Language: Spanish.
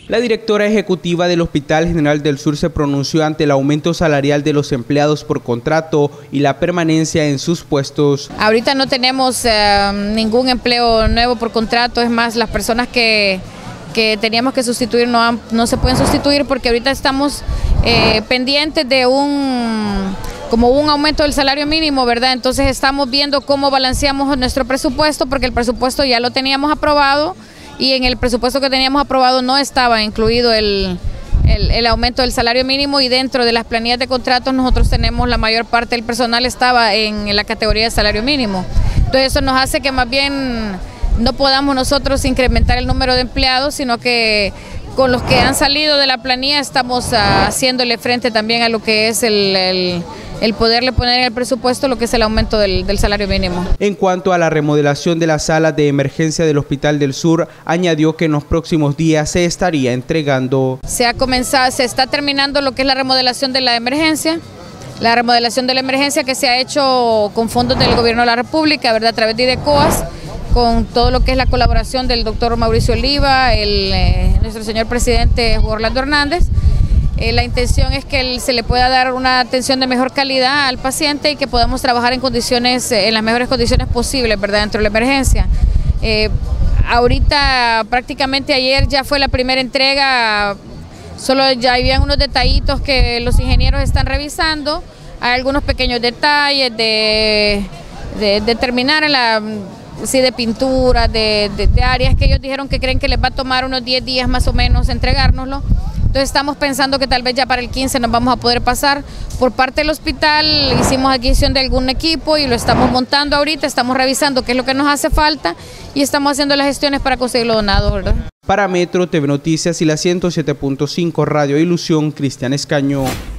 La directora ejecutiva del Hospital General del Sur se pronunció ante el aumento salarial de los empleados por contrato y la permanencia en sus puestos. Ahorita no tenemos ningún empleo nuevo por contrato, es más, las personas que teníamos que sustituir no se pueden sustituir porque ahorita estamos pendientes de como un aumento del salario mínimo, ¿verdad? Entonces estamos viendo cómo balanceamos nuestro presupuesto porque el presupuesto ya lo teníamos aprobado y en el presupuesto que teníamos aprobado no estaba incluido el aumento del salario mínimo y dentro de las planillas de contratos nosotros tenemos la mayor parte del personal estaba en la categoría de salario mínimo. Entonces eso nos hace que más bien no podamos nosotros incrementar el número de empleados, sino que con los que han salido de la planilla estamos haciéndole frente también a lo que es el poderle poner en el presupuesto lo que es el aumento del salario mínimo. En cuanto a la remodelación de la sala de emergencia del Hospital del Sur, añadió que en los próximos días se estaría entregando. Se está terminando lo que es la remodelación de la emergencia. La remodelación de la emergencia que se ha hecho con fondos del Gobierno de la República, ¿verdad? A través de IDECOAS, con todo lo que es la colaboración del doctor Mauricio Oliva, nuestro señor presidente Orlando Hernández. La intención es que se le pueda dar una atención de mejor calidad al paciente y que podamos trabajar en las mejores condiciones posibles, ¿verdad? Dentro de la emergencia. Ahorita prácticamente ayer ya fue la primera entrega, solo ya habían unos detallitos que los ingenieros están revisando, hay algunos pequeños detalles de terminar de pintura, de áreas que ellos dijeron que creen que les va a tomar unos 10 días más o menos entregárnoslo. Entonces estamos pensando que tal vez ya para el 15 nos vamos a poder pasar. Por parte del hospital hicimos adquisición de algún equipo y lo estamos montando ahorita, estamos revisando qué es lo que nos hace falta y estamos haciendo las gestiones para conseguirlo donado, ¿verdad? Para Metro TV Noticias y la 107.5 Radio Ilusión, Cristian Escaño.